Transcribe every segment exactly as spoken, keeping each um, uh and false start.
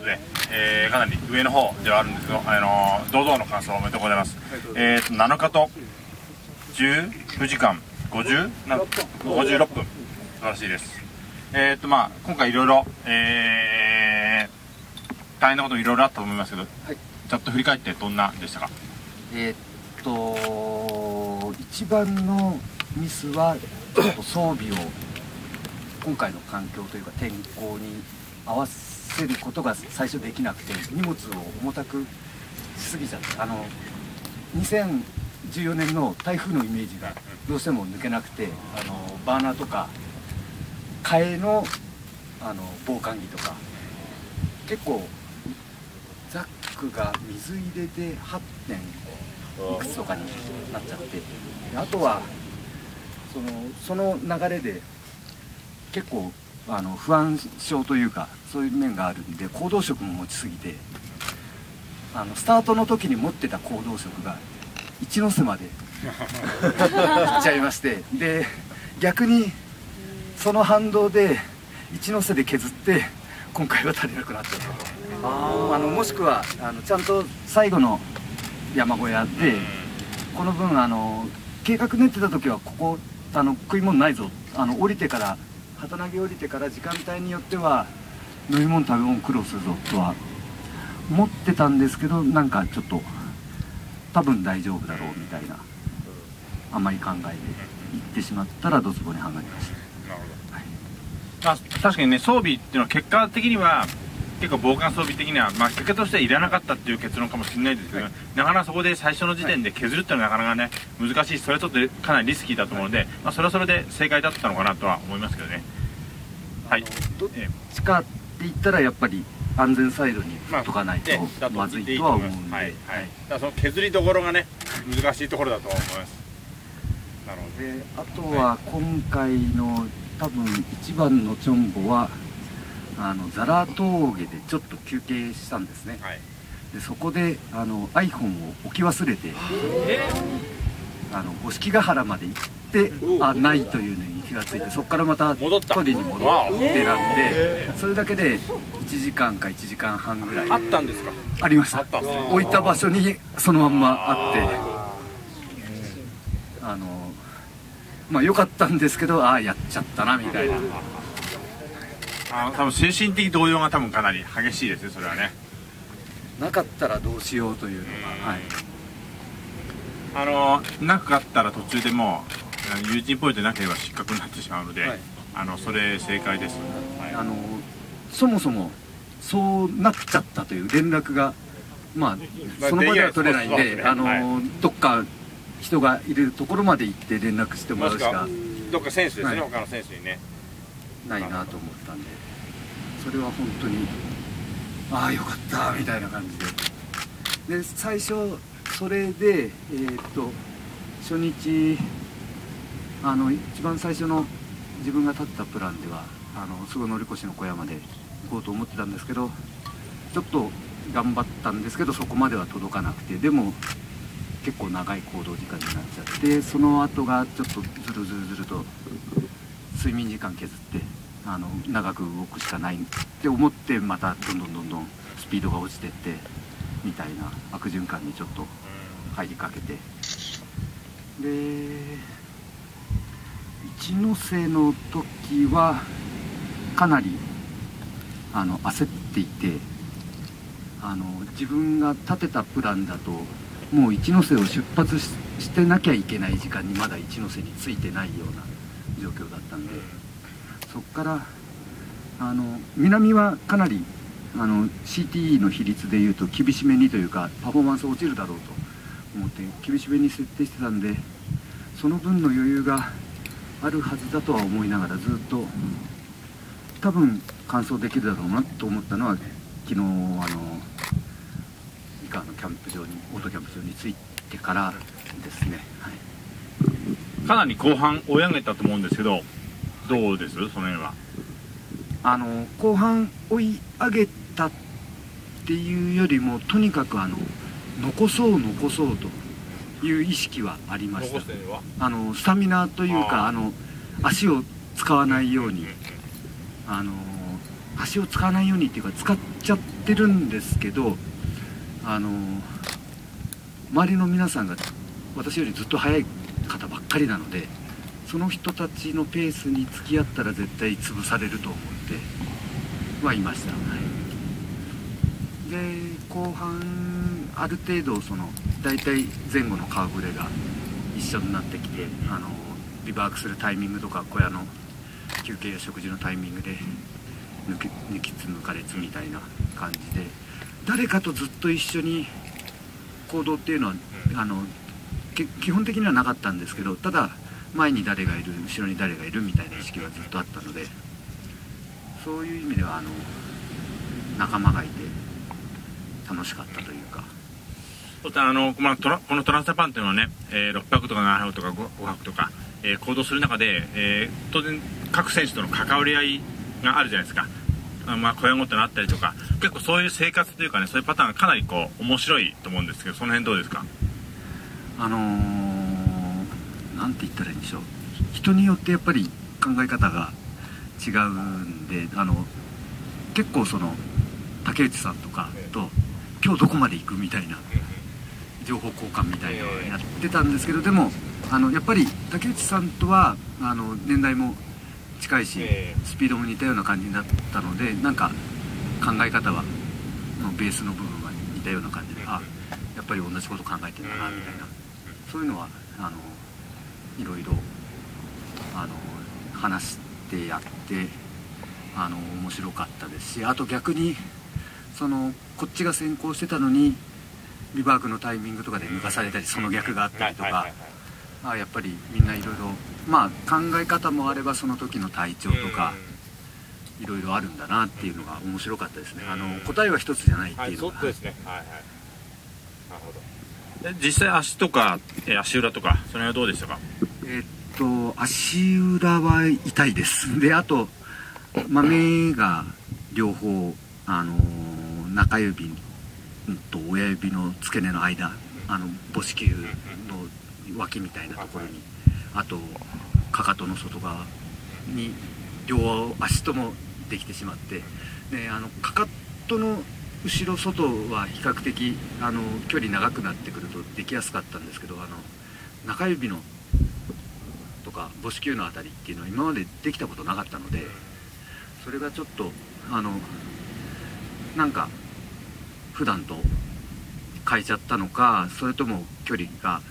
で、えー、かなり上の方ではあるんですけど、あのー、堂々の完走おめでとうございます。えーとなのかとじゅうくじかんごじゅうごじゅうろっぷん、素晴らしいです。えーとまあ今回いろいろえー、大変なこともいろいろあったと思いますけど、はい、ちょっと振り返ってどんなでしたか？ えー、っと一番のミスはちょっと装備を今回の環境というか天候に合わせることが最初できなくて、荷物を重たくしすぎちゃって、あのにせんじゅうよねんの台風のイメージがどうしても抜けなくて、あのバーナーとか替えのあの防寒着とか結構ザックが水入れではってんいくつとかになっちゃって、あとはそのその流れで結構あの不安症というかそういう面があるんで、行動食も持ちすぎて、あのスタートの時に持ってた行動食が一ノ瀬まで行っちゃいまして、で逆にその反動で一ノ瀬で削って今回は足りなくなっちゃったと。ああのもしくはあのちゃんと最後の山小屋でこの分あの計画練ってた時はここあの食い物ないぞ、あの降りてから旗投げ降りてから時間帯によっては飲み物食べ物苦労するぞとは思ってたんですけど、なんかちょっと多分大丈夫だろうみたいなあまり考えで行ってしまったらドツボにはまりました。なるほど、はい、 まあ、確かにね装備っていうのは結果的には結構防寒装備的には、まあ、結果としてはいらなかったっていう結論かもしれないですけど、はい、なかなかそこで最初の時点で削るっていうのはなかなかね難しい、それはちょっとかなりリスキーだと思うので、まあ、それはそれで正解だったのかなとは思いますけどね。はい、 どっちかって言ったらやっぱり安全サイドに振っとかないとまずいとは思うんで、はいはい、 だからその削りどころがね難しいところだと思います。 なのであとは今回の多分一番のチョンボはあのザラ峠でちょっと休憩したんですね、はい、でそこであの iPhone を置き忘れて、あの五色ヶ原まで行ってあないというのに気がついて、そこからまた取りに戻ってなんで、それだけでいちじかんかいちじかんはんぐらいあったんですか？ ありました。置いた場所にそのまんまあって、あのまあ良かったんですけど、ああやっちゃったなみたいな。 あ、多分精神的動揺が多分かなり激しいですね、それはね。 なかったらどうしようというのが、はい、 あのなかったら途中でもう友人ポイントなければ失格になってしまうので、はい、あのそれ正解です、はい、 あのそもそもそうなっちゃったという連絡がまあその場では取れないんで、あの、はい、どっか人がいるところまで行って連絡してもらうしか、 どっか選手ですね、 はい、 他の選手にねないなと思ったんで、それは本当にああよかったみたいな感じで、で最初それでえー、っと初日あの一番最初の自分が立ったプランではあのすぐ乗り越しの小屋まで行こうと思ってたんですけど、ちょっと頑張ったんですけどそこまでは届かなくて、でも結構長い行動時間になっちゃって、その後がちょっとずるずるずると睡眠時間削ってあの長く動くしかないって思って、またどんどんどんどんスピードが落ちてってみたいな悪循環にちょっと入りかけて、で一ノ瀬の時はかなりあの焦っていて、あの自分が立てたプランだともう一ノ瀬を出発 し, してなきゃいけない時間にまだ一ノ瀬についてないような状況だったんで、そこからあの南はかなりあの シーティーイー の比率でいうと厳しめにというかパフォーマンス落ちるだろうと思って厳しめに設定してたんで、その分の余裕があるはずだとは思いながらずっと多分完走できるだろうなと思ったのは昨日あの井川のキャンプ場にオートキャンプ場に着いてからですね、はい、 かなり後半追い上げたと思うんですけどどうですその辺は？ あの後半追い上げたっていうよりもとにかくあの残そう残そうという意識はありました。あのスタミナというかあの足を使わないようにあの足を使わないようにっていうか使っちゃってるんですけど、あの周りの皆さんが私よりずっと速い方ばっかりなので、その人たちのペースに付き合ったら絶対潰されると思ってはいました。はい、で後半ある程度その大体前後の顔ぶれが一緒になってきて、あのリバークするタイミングとか小屋の休憩や食事のタイミングで抜き抜きつ抜かれつみたいな感じで、誰かとずっと一緒に行動っていうのはあの基本的にはなかったんですけど、ただ前に誰がいる後ろに誰がいるみたいな意識はずっとあったので、そういう意味ではあの仲間がいて楽しかったというか。 そしてあの、まあ、トラこのトランスジャパンというのはね、えー、ろっぴゃくとかななはくとかごはくとか、えー、行動する中で、えー、当然各選手との関わり合いがあるじゃないですか。あまあ小屋ごとにあったりとか、結構そういう生活というかね、そういうパターンがかなりこう面白いと思うんですけど、その辺どうですか？ あのー、なんて言ったらいいんでしょう、人によってやっぱり考え方が違うんで、あの結構その竹内さんとかと今日どこまで行くみたいな情報交換みたいなのをやってたんですけど、でもあのやっぱり竹内さんとはあの年代も近いしスピードも似たような感じだったので、なんか考え方はのベースの部分は似たような感じで、あやっぱり同じこと考えてるんだなみたいな、そういうのはあのいろいろあの話してやってあの面白かったですし、あと逆にそのこっちが先行してたのにリバークのタイミングとかで抜かされたり、その逆があったりとか、あやっぱりみんないろいろまあ考え方もあればその時の体調とかいろいろあるんだなっていうのが面白かったですね。あの答えは一つじゃないっていうのが、はい、そうですね。はいはい、 なるほど。実際足とか、えー、足裏とかその辺はどうでしたか？ えー、っと足裏は痛いです。であと豆が両方あのー、中指と親指の付け根の間、あの母子球の脇みたいなところに、あとかかとの外側に両足ともできてしまって、であのかかとの後ろ外は比較的あの距離長くなってくるとできやすかったんですけど、あの中指のとか母子球のあたりっていうのは今までできたことなかったので、それがちょっとあのなんか普段と変えちゃったのか、それとも距離が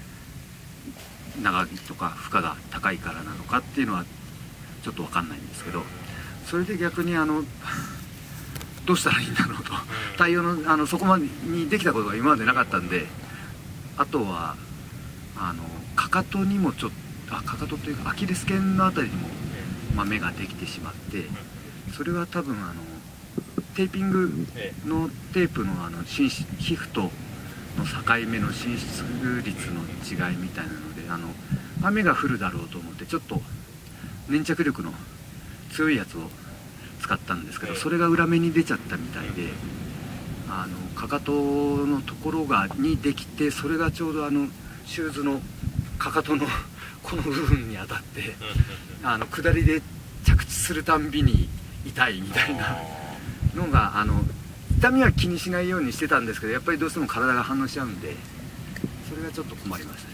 長いとか負荷が高いからなのかっていうのはちょっと分かんないんですけど、それで逆にあのどうしたらいいんだろうと、対応のあのそこまでにできたことが今までなかったんで、あとはあのかかとにもちょっとあかかとというかアキレス腱のあたりにも豆ができてしまって、それは多分あのテーピングのテープのあの皮膚との境目の伸出率の違いみたいなので、あの雨が降るだろうと思ってちょっと粘着力の強いやつを使ったんですけど、それが裏目に出ちゃったみたいで、あのかかとのところがにできて、それがちょうどあのシューズのかかとのこの部分に当たってあの下りで着地するたんびに痛いみたいなのが、あの痛みは気にしないようにしてたんですけど、やっぱりどうしても体が反応しちゃうんで、それがちょっと困りましたね。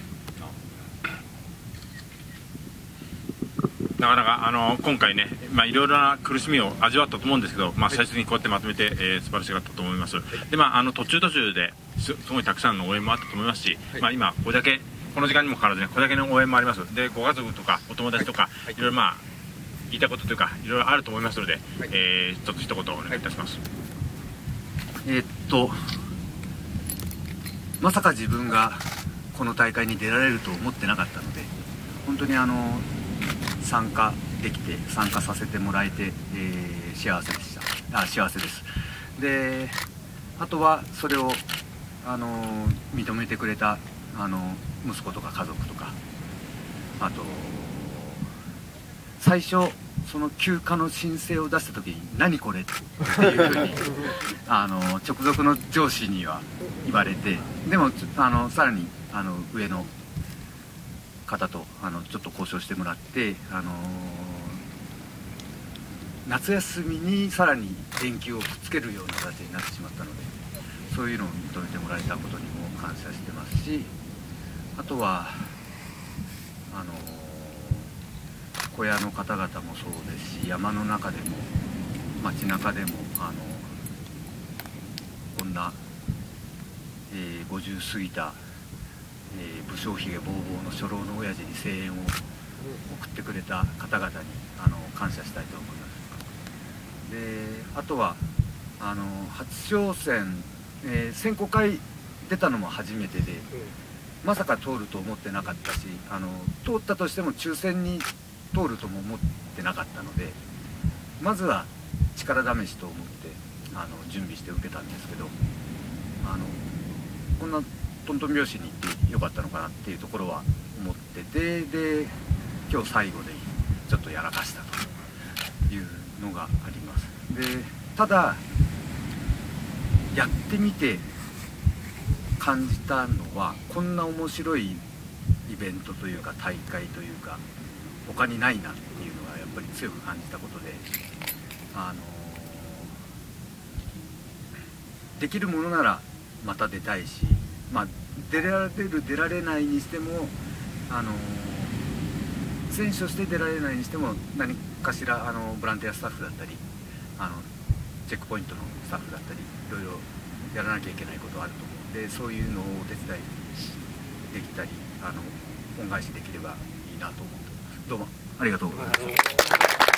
なかなかあの今回ね、まあ、いろいろな苦しみを味わったと思うんですけど、まあ、最終的にこうやってまとめて、えー、素晴らしかったと思います。で、まあ、あの途中途中ですすごいたくさんの応援もあったと思いますし、はい、まあ、今これだけこの時間にもかかわらずね、これだけの応援もあります。でご家族とかお友達とか、はい、いろいろまあ言いたいことというかいろいろあると思いますので、はい、えー、ちょっと一言お願いいたします。 えー、っとまさか自分がこの大会に出られると思ってなかったので、本当にあの参加できて参加させてもらえて、えー、幸せでした。あ幸せです。であとはそれをあの認めてくれたあの息子とか家族とか、あと最初その休暇の申請を出した時に「何これ?」っていうふうにあの直属の上司には言われて、でもあのさらにあの上の方とあのちょっと交渉してもらって、あの夏休みにさらに連休をくっつけるような形になってしまったので、そういうのを認めてもらえたことにも感謝してますし、あとはあの小屋の方々もそうですし、山の中でも街中でもあのこんな、えー、ごじゅう過ぎた、えー、武将髭ぼうぼうの初老の親父に声援を送ってくれた方々にあの感謝したいと思います。であとはあの初挑戦、えー、選考会出たのも初めてで、まさか通ると思ってなかったし、あの通ったとしても抽選に通るとも思ってなかったので、まずは力試しと思ってあの準備して受けたんですけど、あのこんなトントン拍子に行ってよかったのかなっていうところは思ってて、で今日最後でちょっとやらかしたというのがあります。でただやってみて感じたのは、こんな面白いイベントというか大会というか他にないなっていうのがやっぱり強く感じたことで、あのできるものならまた出たいし、まあ、出られる出られないにしても、あの選手として出られないにしても何かしらあのボランティアスタッフだったりあのチェックポイントのスタッフだったりいろいろやらなきゃいけないことあると思うので、そういうのをお手伝いできたりあの恩返しできればいいなと思っております。どうもありがとうございました。